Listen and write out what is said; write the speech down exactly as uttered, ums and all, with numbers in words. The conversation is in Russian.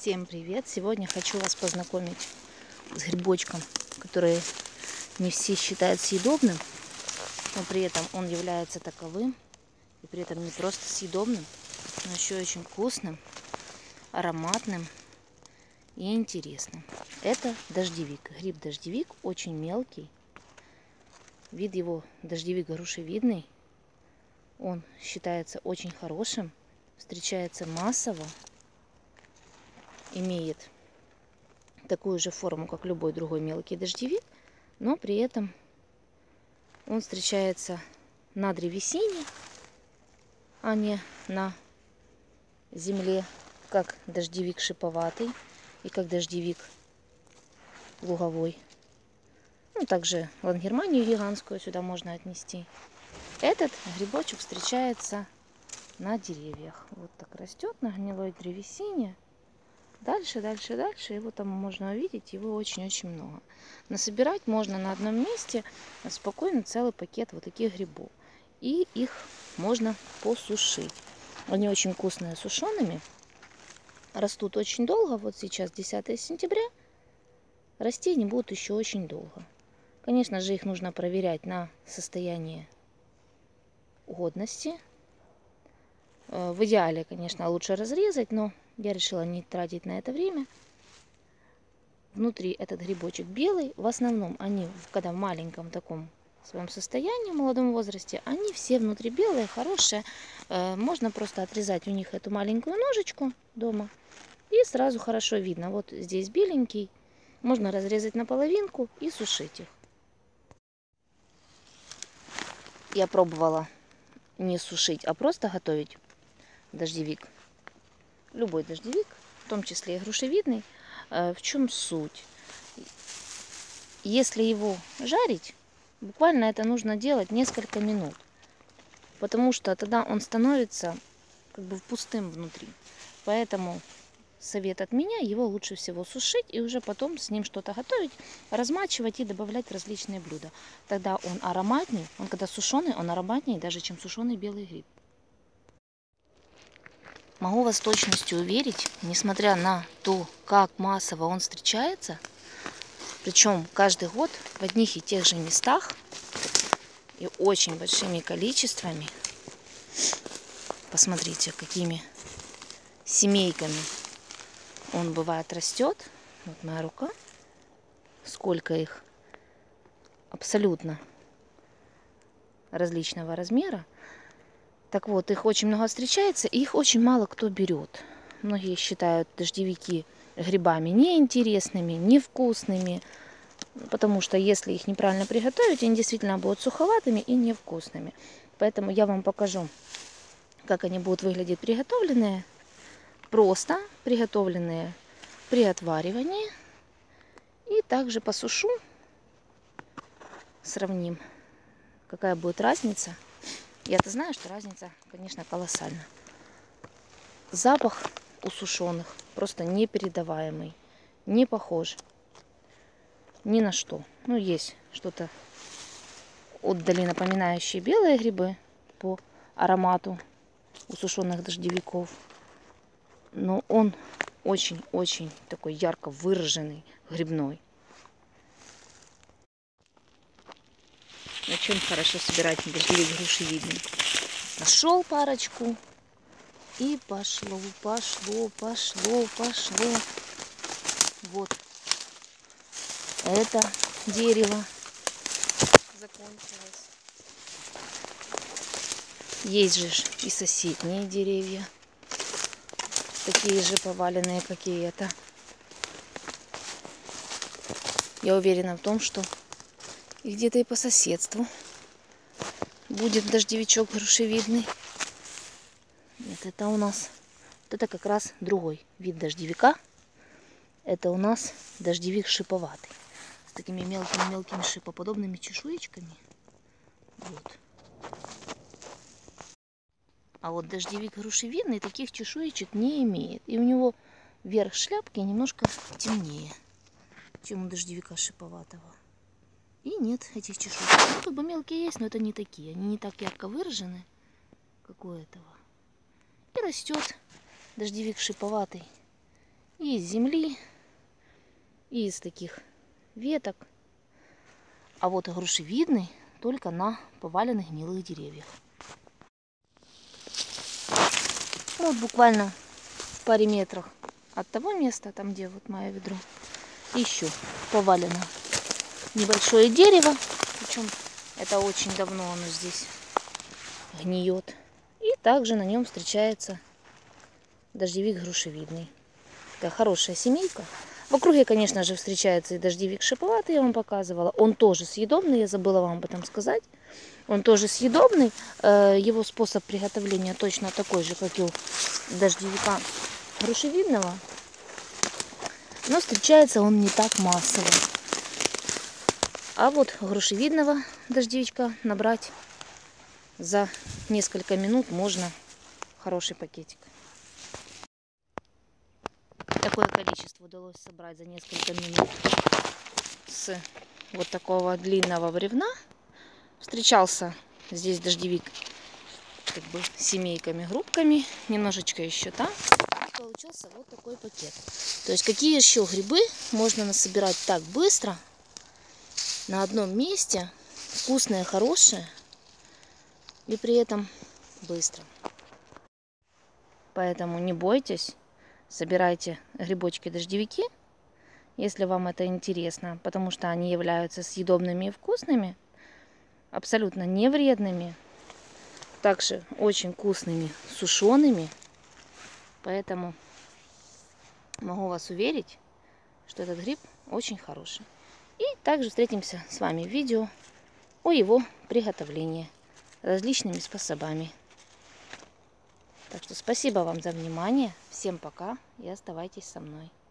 Всем привет! Сегодня хочу вас познакомить с грибочком, который не все считают съедобным, но при этом он является таковым, и при этом не просто съедобным, но еще очень вкусным, ароматным и интересным. Это дождевик. Гриб дождевик очень мелкий. Вид его дождевик грушевидный. Он считается очень хорошим, встречается массово, имеет такую же форму, как любой другой мелкий дождевик, но при этом он встречается на древесине, а не на земле, как дождевик шиповатый и как дождевик луговой. Ну, также лангерманию гигантскую сюда можно отнести. Этот грибочек встречается на деревьях. Вот так растет на гнилой древесине. Дальше, дальше, дальше. Его там можно увидеть. Его очень-очень много. Насобирать можно на одном месте спокойно целый пакет вот таких грибов. И их можно посушить. Они очень вкусные сушеными. Растут очень долго. Вот сейчас десятое сентября. Расти они будут еще очень долго. Конечно же, их нужно проверять на состояние годности. В идеале, конечно, лучше разрезать, но я решила не тратить на это время. Внутри этот грибочек белый. В основном они, когда в маленьком таком своем состоянии, в молодом возрасте, они все внутри белые, хорошие. Можно просто отрезать у них эту маленькую ножечку дома. И сразу хорошо видно. Вот здесь беленький. Можно разрезать на половинку и сушить их. Я пробовала не сушить, а просто готовить дождевик. Любой дождевик, в том числе и грушевидный. В чем суть? Если его жарить, буквально это нужно делать несколько минут. Потому что тогда он становится как бы пустым внутри. Поэтому совет от меня, его лучше всего сушить и уже потом с ним что-то готовить, размачивать и добавлять в различные блюда. Тогда он ароматней, он когда сушеный, он ароматнее даже, чем сушеный белый гриб. Могу вас с точностью уверить, несмотря на то, как массово он встречается, причем каждый год в одних и тех же местах и очень большими количествами, посмотрите, какими семейками он бывает растет. Вот моя рука, сколько их абсолютно различного размера. Так вот, их очень много встречается, и их очень мало кто берет. Многие считают дождевики грибами неинтересными, невкусными, потому что если их неправильно приготовить, они действительно будут суховатыми и невкусными. Поэтому я вам покажу, как они будут выглядеть приготовленные. Просто приготовленные при отваривании. И также посушу, сравним, какая будет разница. Я-то знаю, что разница, конечно, колоссальна. Запах у сушеных просто непередаваемый, не похож ни на что. Ну, есть что-то отдали напоминающие белые грибы по аромату у сушеных дождевиков. Но он очень-очень такой ярко выраженный, грибной. На чем хорошо собирать дождевик грушевидный? Нашел парочку. И пошло, пошло, пошло, пошло. Вот. Это дерево закончилось. Есть же и соседние деревья. Такие же поваленные, как и это. Я уверена в том, что и где-то и по соседству будет дождевичок грушевидный. Нет, это у нас, вот это как раз другой вид дождевика. Это у нас дождевик шиповатый. С такими мелкими-мелкими шипоподобными чешуечками. Вот. А вот дождевик грушевидный таких чешуечек не имеет. И у него верх шляпки немножко темнее, чем у дождевика шиповатого. И нет этих чешуек. Ну, как бы мелкие есть, но это не такие. Они не так ярко выражены, как у этого. И растет дождевик шиповатый и из земли, и из таких веток. А вот грушевидный только на поваленных гнилых деревьях. Вот буквально в паре метрах от того места, там где вот мое ведро, еще повалено небольшое дерево. Причем это очень давно оно здесь гниет. И также на нем встречается дождевик грушевидный. Такая хорошая семейка. В округе, конечно же, встречается и дождевик шиповатый, я вам показывала. Он тоже съедобный, я забыла вам об этом сказать. Он тоже съедобный. Его способ приготовления точно такой же, как и у дождевика грушевидного. Но встречается он не так массово. А вот грушевидного дождевичка набрать за несколько минут можно хороший пакетик. Такое количество удалось собрать за несколько минут с вот такого длинного бревна. Встречался здесь дождевик как бы семейками, группками, немножечко еще там. И получился вот такой пакет. То есть какие еще грибы можно насобирать так быстро на одном месте, вкусные, хорошие и при этом быстро. Поэтому не бойтесь. Собирайте грибочки-дождевики, если вам это интересно, потому что они являются съедобными и вкусными, абсолютно не вредными, также очень вкусными сушеными. Поэтому могу вас уверить, что этот гриб очень хороший. И также встретимся с вами в видео о его приготовлении различными способами. Так что спасибо вам за внимание. Всем пока и оставайтесь со мной.